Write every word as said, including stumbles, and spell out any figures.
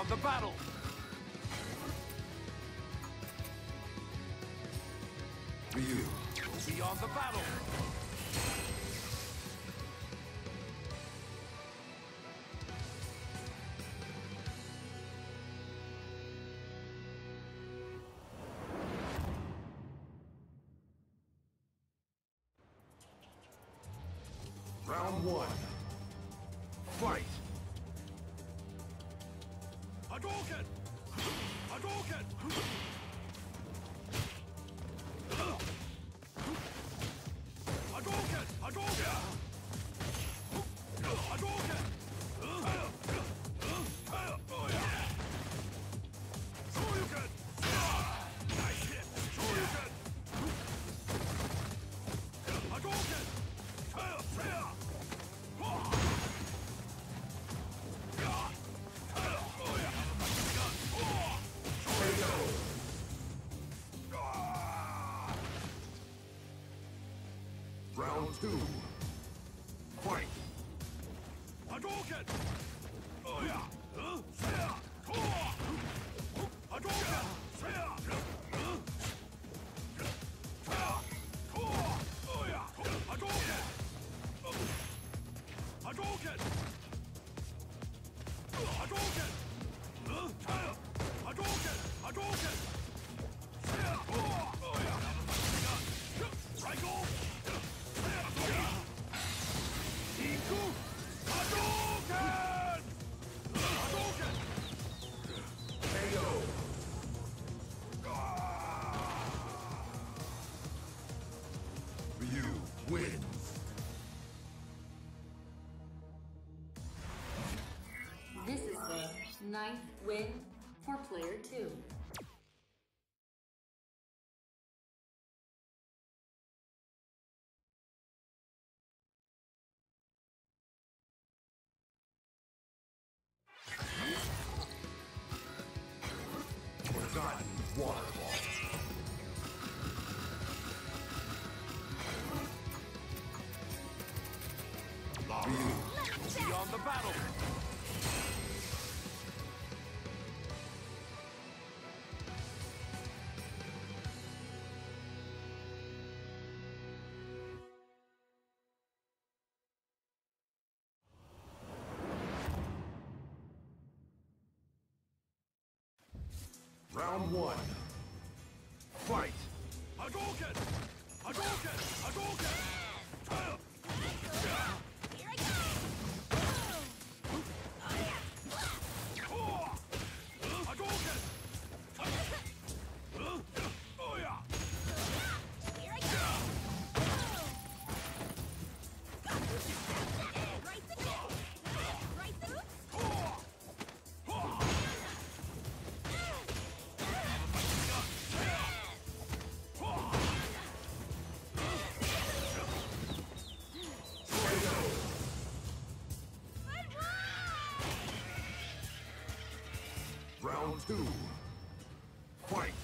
Beyond the battle! Ryu. Beyond the battle! Round one. Fight! Hadouken! Hadouken! Hadouken! Hadouken! Hadouken! Shoryuken! Nice hit! Shoryuken! Hadouken! Round two. Fight! Hadouken! Oh yeah! Huh? Yeah! Oh! Hadouken! Yeah! Huh? Oh yeah! Hadouken! Hadouken! Hadouken! Huh? Hadouken! Hadouken! Yeah! Oh yeah! Triangle! Iku! Hadouken! Hadouken! K O! Ryu wins. This is the ninth win for player two. Forgotten waterfall. Ryu. Beyond the battle! Round one. Fight! Hadouken! Hadouken! Hadouken! Here I go! Hadouken! Oh yeah! Here I go! Right through! Right through! Round two. Fight!